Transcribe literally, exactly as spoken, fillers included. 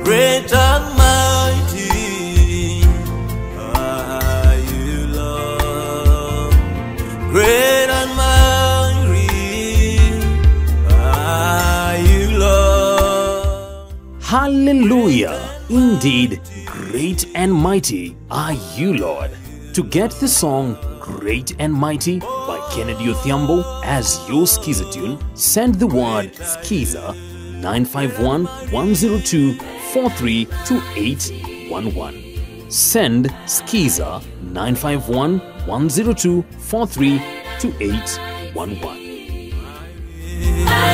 Great and mighty are you, Lord. Great and mighty are you, Lord. Hallelujah! Indeed, great and mighty are you, Lord. To get the song Great and Mighty by Kennedy Odhiambo as your Skiza tune, send the word Skiza nine five one, one zero two, four three two eight one one. Send Skiza nine five one, one zero two, four three two eight one one.